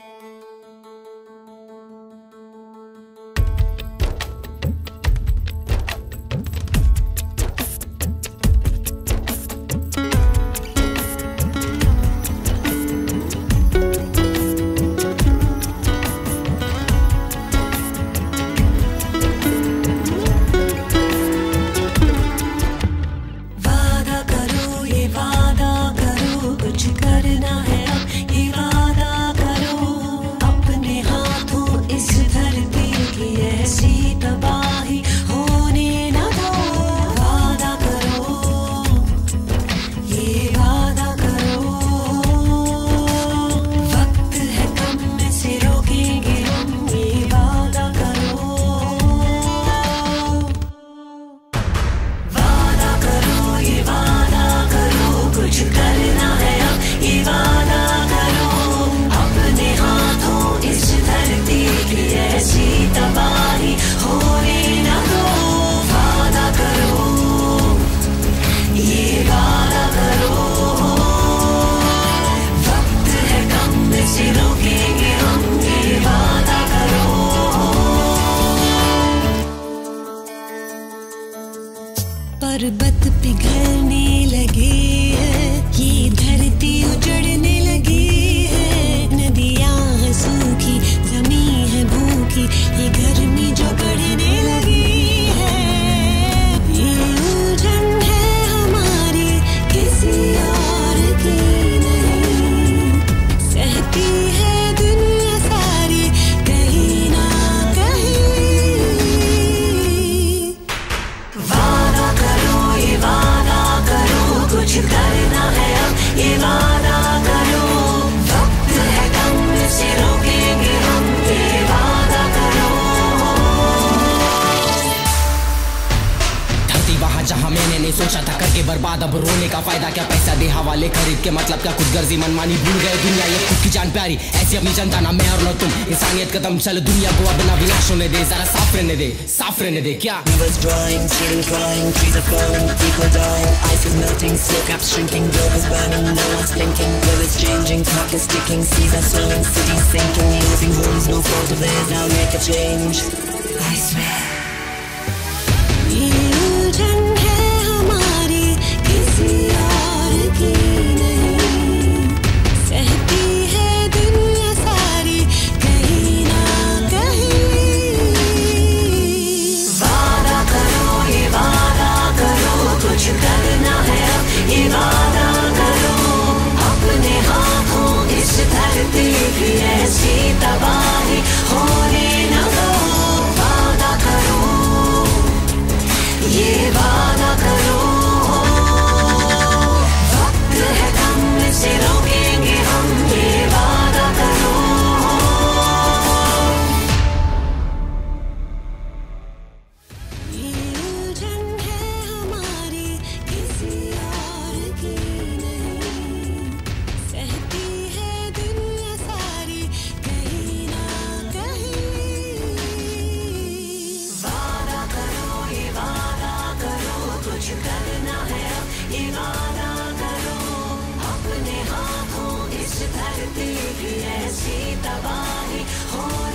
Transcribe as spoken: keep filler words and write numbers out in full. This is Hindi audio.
पर्वत पिघलने लगे हैं, ये धरती उजड़ने लगी है। नदियां हैं सूखी, जमीन है भूखी, ये गर्मी जो बढ़ने लगी है। ये उलझन है हमारी, किसी और की नहीं। सहती है दुनिया सारी, कहीं ना कहीं। वादा करो, ये वादा करो, कुछ करना है अब, ये वादा करो। वक्त है कम, इसे रोकेंगे हम, ये वादा करो। धरती वहाँ जहाँ मैंने नहीं सोचा था, करके बर्बाद अब रोने का फायदा क्या। पैसा दे हवाले खरीद के मतलब क्या, खुद गर्जी मनमानी भूल गए दुनिया ये खुद की जान प्यारी। ऐसी अपनी जनता ना मैं और ना तुम, इंसानियत खत्म चलो दुनिया को अब ना विनाश होने दे। जरा साफ रहने दे, साफ रहने दे क्या। Rivers drying, children crying, trees are falling, people dying, ice is melting, snow caps shrinking, globe is burning, no one's blinking, weather's changing, clock is ticking, seas are swelling, cities sinking, losing homes, no fault of theirs, now make a change, I swear. ये उलझन है हमारी, किसी और की नहीं। सहती है दुनिया सारी, कहीं ना कहीं। वादा करो, ये वादा करो, कुछ करना है अब, ये वादा करो। अपने हाथों इस धरती की ऐसी तबाही होने न दो। वादा करो, ये वादा करो। वक्त है कम, इसे रोकेंगे हम, ये वादा करो। ये उलझन है हमारी, किसी और की नहीं। सहती है दुनिया सारी, कहीं ना कहीं। वादा करो, ये वादा करो, कुछ करना है अब, ये वादा करो। अपने हाथों इस धरती की ऐसी तबाही हो